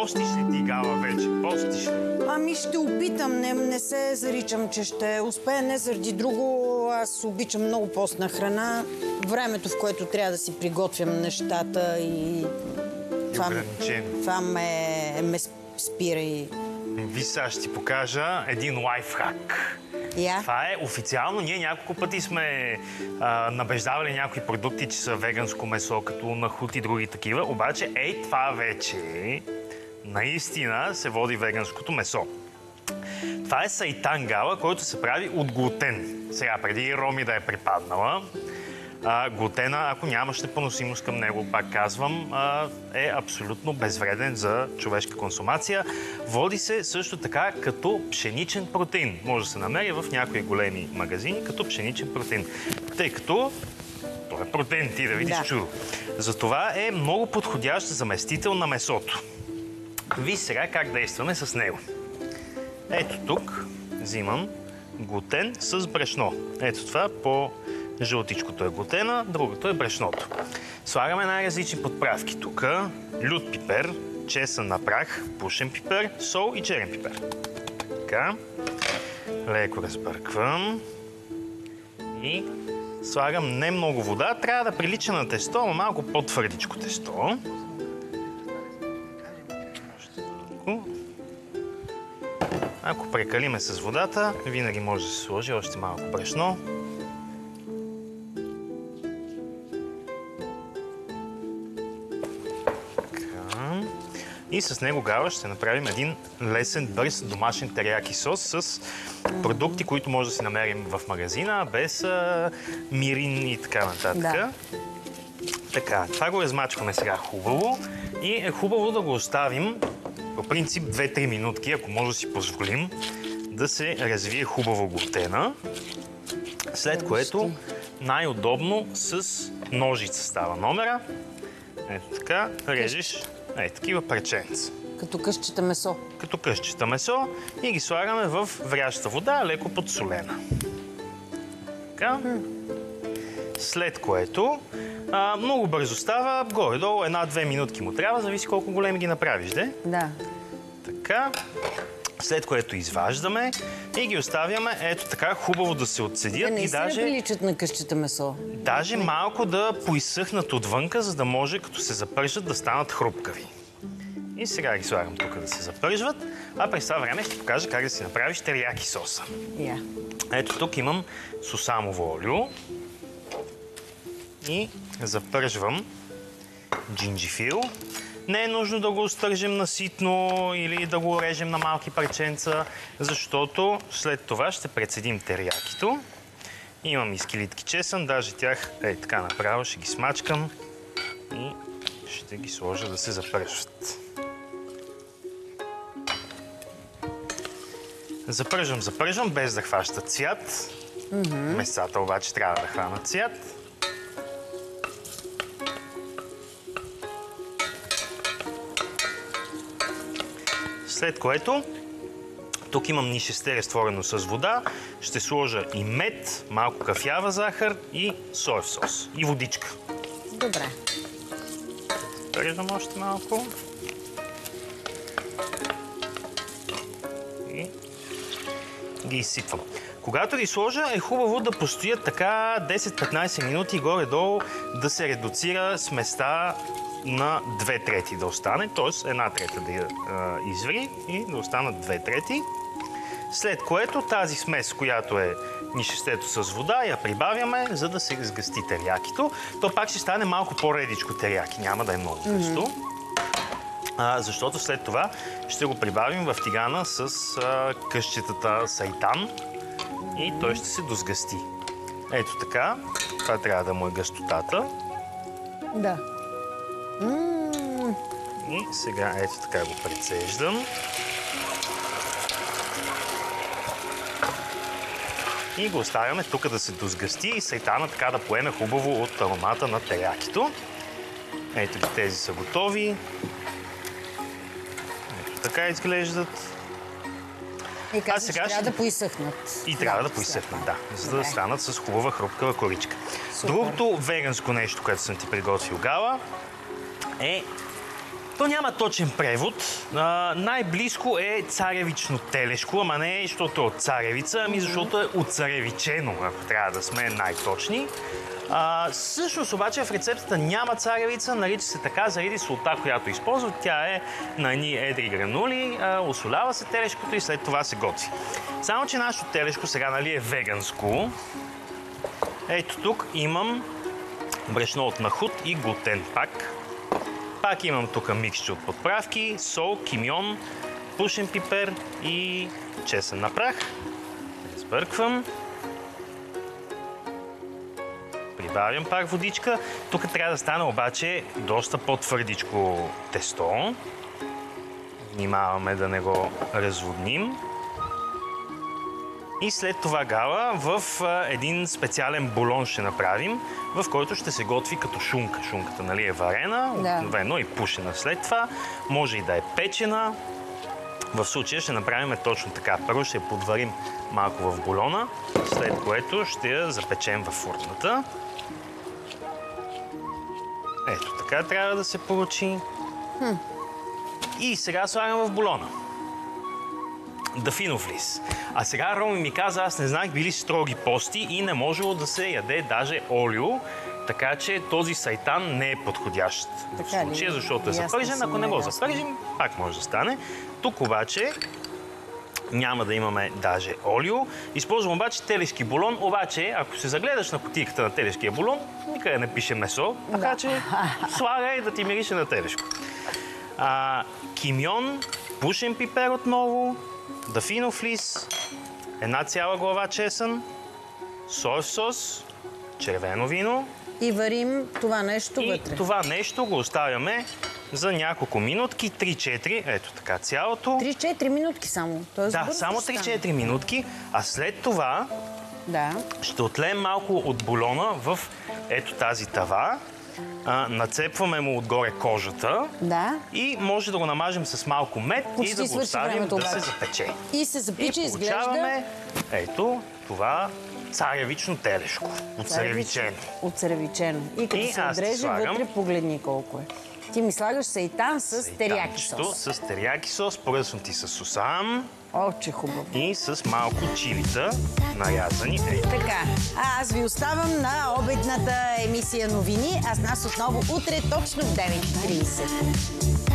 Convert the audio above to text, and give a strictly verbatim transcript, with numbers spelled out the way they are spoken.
Постиш ли ти, Гала, вече? Постиш ли? Ами ще опитам, не, не се заричам, че ще успея, не заради друго. Аз обичам много постна храна. Времето, в което трябва да си приготвям нещата и... Това, това ме, ме спира и... Ви сега ще ти покажа един лайфхак. Yeah. Това е официално. Ние няколко пъти сме а, набеждавали някои продукти, че са веганско месо, като нахут и други такива. Обаче, ей, това вече наистина се води веганското месо. Това е сайтан, Гала, който се прави от глутен. Сега, преди Роми да е припаднала, а, глутена, ако нямаше поносимост към него, пак казвам, а, е абсолютно безвреден за човешка консумация. Води се също така като пшеничен протеин. Може да се намери в някои големи магазини като пшеничен протеин. Тъй като той е протеин, ти да видиш да. Чудо. Затова е много подходящ заместител на месото. Ви сега как действаме с него. Ето тук взимам глутен с брашно. Ето това по жълтичкото е глутена, другото е брашното. Слагаме най-различни подправки тук. Лют пипер, чесън на прах, пушен пипер, сол и черен пипер. Така. Леко разбърквам. И слагам не много вода. Трябва да прилича на тесто, но малко по-твърдичко тесто. Ако прекалиме с водата, винаги може да се сложи още малко брашно. И с него, Гала, ще направим един лесен, бърз домашен терияки сос с продукти, които може да си намерим в магазина, без а, мирин и така нататък. Да. Така, това го размачваме сега хубаво и е хубаво да го оставим по принцип две-три минутки, ако може да си позволим, да се развие хубаво глутена. След което най-удобно с ножица става номера. Ето така, режеш ей такива парченца. Като късчета месо. Като късчета месо и ги слагаме в вряща вода, леко подсолена. Така. След което а, много бързо става, горе-долу една-две минутки му трябва, зависи колко големи ги направиш, де? Да. Така. След което изваждаме и ги оставяме ето така хубаво да се отседят. Да, и даже приличат на късчета месо. Даже малко да поизсъхнат отвънка, за да може като се запържат да станат хрупкави. И сега ги слагам тук да се запържват, а през това време ще покажа как да си направиш терияки соса. Yeah. Ето тук имам сусамово олио и запържвам джинджифил. Не е нужно да го остържим наситно или да го режем на малки парченца, защото след това ще прецедим териякито. Имам и скелитки чесън, даже тях е така направо ще ги смачкам и ще ги сложа да се запържват. Запържвам, запържвам, без да хващат цвят. Mm-hmm. Месата обаче трябва да хванат цвят. След което тук имам нишесте разтворено с вода. Ще сложа и мед, малко кафява захар и соев сос. И водичка. Добре. Зареждам още малко. И ги изсипвам. Когато ги сложа, е хубаво да постоят така десет-петнайсет минути горе-долу да се редуцира сместа на две трети да остане, т.е. една трета да я а, изври и да останат две трети. След което тази смес, която е нишестето с вода, я прибавяме, за да се разгъсти терякито. То пак ще стане малко по-редичко теряки, няма да е много гъсто. Mm-hmm. а, защото след това ще го прибавим в тигана с а, късчетата сайтан и той ще се досгъсти. Ето така, това трябва да му е гъстотата. Да. Mm. И сега ето така го прецеждам. И го оставяме тук да се досгъсти и сайтана така да поеме хубаво от аромата на теякито. Ето ги, тези са готови. Ето така изглеждат. И казваш, сега трябва ще... да поизсъхнат. И трябва да, да поизсъхнат, да, за да станат с хубава хрупкава коричка. Супер. Другото веганско нещо, което съм ти приготвил, Гала, е То няма точен превод. А, най-близко е царевично телешко, ама не защото е от царевица, ами защото е оцаревичено, ако трябва да сме най-точни. А, всъщност обаче в рецептата няма царевица, нарича се така заради солта, която използват. Тя е на едни едри гранули, а, осолява се телешкото и след това се готви. Само че нашето телешко сега, нали, е веганско. Ето тук имам брашно от нахут и глутен пак. Пак имам тук миксче от подправки, сол, кимион, пушен пипер и чесън на прах. Сбърквам. Прибавям пак водичка. Тук трябва да стане обаче доста по-твърдичко тесто. Внимаваме да не го разводним. И след това гала в един специален булон ще направим, в който ще се готви като шунка. Шунката, нали, е варена, обикновено и пушена след това. Може и да е печена. В случая ще направим точно така. Първо ще я подварим малко в булона, след което ще я запечем във фурната. Ето така трябва да се получи. Хм. И сега слагам в булона дафинов лист. А сега Роми ми каза, аз не знаех, били строги пости и не можело да се яде даже олио, така че този сайтан не е подходящ в случая, защото е запържен. Ако не го запържим, пак може да стане. Тук обаче няма да имаме даже олио. Използвам обаче телешки булон, обаче ако се загледаш на кутийката на телешкия булон, никъде не пише месо, така че слагай да ти мирише на телешко. А, кимион, пушен пипер отново, дафинов лист, една цяла глава чесън, соев сос, червено вино. И варим това нещо и вътре. Това нещо го оставяме за няколко минутки, три-четири, ето така цялото. три-четири минутки само. Тоест, да, само три-четири минутки, а след това да. ще отлеем малко от булона в ето тази тава. А, нацепваме му отгоре кожата. Да. И може да го намажем с малко мед. Почти и да го оставим да се запече. И се запича, и изглежда. получаваме ето това царевично телешко. Оцаревичено. Оцаревичено. И като и се отреже, слагам... вътре погледни колко е. Ти ми слагаш сайтан с терияки сос. С терияки сос, поръсвам ти с сусам. О, че хубаво. И с малко чилита, нарязани. Ей. Така, а аз ви оставам на обедната емисия новини, а с нас отново утре точно в девет и трийсет.